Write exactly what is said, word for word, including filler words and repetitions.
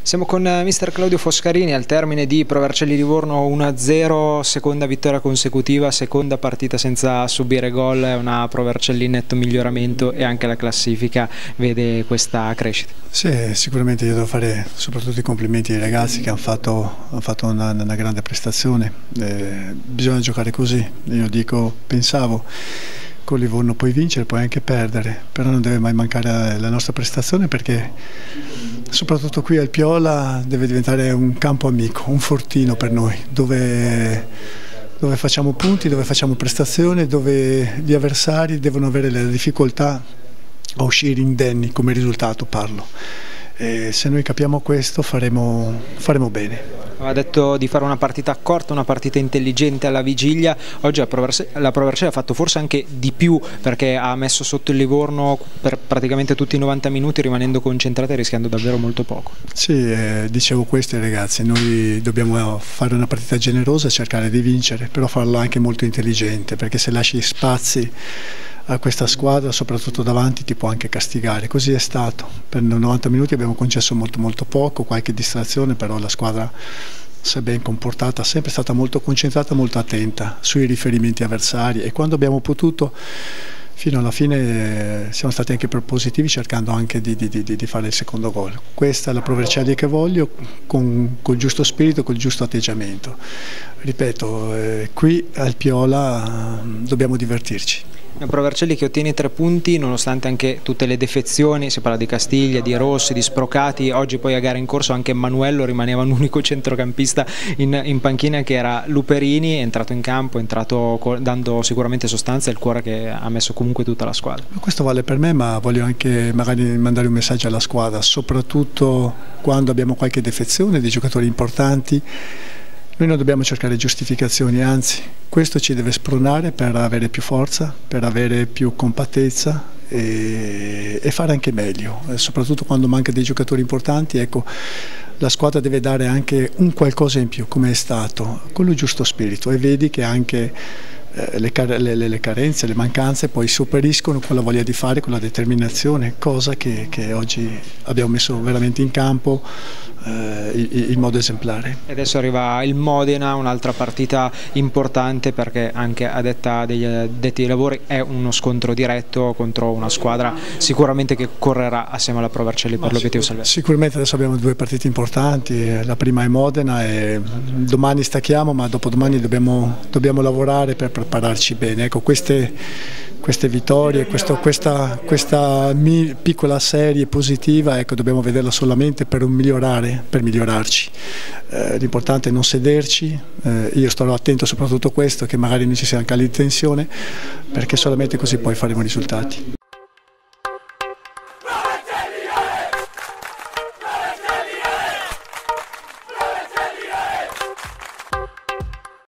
Siamo con mister Claudio Foscarini al termine di Pro Vercelli Livorno uno a zero, seconda vittoria consecutiva, seconda partita senza subire gol, è una Pro Vercelli in netto miglioramento e anche la classifica vede questa crescita. Sì, sicuramente io devo fare soprattutto i complimenti ai ragazzi che hanno fatto, hanno fatto una, una grande prestazione, eh, bisogna giocare così, io dico, pensavo con Livorno puoi vincere, puoi anche perdere, però non deve mai mancare la nostra prestazione perché soprattutto qui al Piola deve diventare un campo amico, un fortino per noi, dove, dove facciamo punti, dove facciamo prestazioni, dove gli avversari devono avere la difficoltà a uscire indenni, come risultato parlo. E se noi capiamo questo faremo, faremo bene. Aveva detto di fare una partita corta, una partita intelligente alla vigilia. Oggi la Pro Vercelli ha fatto forse anche di più perché ha messo sotto il Livorno per praticamente tutti i novanta minuti rimanendo concentrata e rischiando davvero molto poco. Sì, eh, dicevo questo ai ragazzi, noi dobbiamo fare una partita generosa e cercare di vincere, però farlo anche molto intelligente, perché se lasci spazi a questa squadra, soprattutto davanti, ti può anche castigare. Così è stato, per novanta minuti abbiamo concesso molto molto poco, qualche distrazione, però la squadra si è ben comportata, è sempre stata molto concentrata, molto attenta sui riferimenti avversari e quando abbiamo potuto fino alla fine siamo stati anche propositivi cercando anche di, di, di, di fare il secondo gol. Questa è la Pro Vercelli che voglio, con il giusto spirito, col giusto atteggiamento. Ripeto, eh, qui al Piola eh, dobbiamo divertirci. Pro Vercelli che ottiene tre punti nonostante anche tutte le defezioni, si parla di Castiglia, di Rossi, di Sprocati, oggi poi a gara in corso anche Emanuello rimaneva un unico centrocampista in, in panchina che era Luperini, è entrato in campo, è entrato dando sicuramente sostanza e il cuore che ha messo comunque tutta la squadra. Questo vale per me, ma voglio anche magari mandare un messaggio alla squadra, soprattutto quando abbiamo qualche defezione di giocatori importanti. Noi non dobbiamo cercare giustificazioni, anzi questo ci deve spronare per avere più forza, per avere più compattezza e, e fare anche meglio, e soprattutto quando manca dei giocatori importanti, ecco, la squadra deve dare anche un qualcosa in più, come è stato, con il giusto spirito, e vedi che anche eh, le, le, le carenze, le mancanze poi superiscono con la voglia di fare, con la determinazione, cosa che, che oggi abbiamo messo veramente in campo in modo esemplare. E adesso arriva il Modena, un'altra partita importante perché anche a detta degli addetti ai lavori è uno scontro diretto contro una squadra sicuramente che correrà assieme alla Pro Vercelli per l'obiettivo salvezza. Sicuramente adesso abbiamo due partite importanti, la prima è Modena e domani stacchiamo, ma dopodomani dobbiamo, dobbiamo lavorare per prepararci bene. Ecco, queste Queste vittorie, questo, questa, questa piccola serie positiva, ecco, dobbiamo vederla solamente per migliorare, per migliorarci. Eh, l'importante è non sederci, eh, io starò attento soprattutto a questo, che magari non ci sia anche l'intenzione, perché solamente così poi faremo risultati.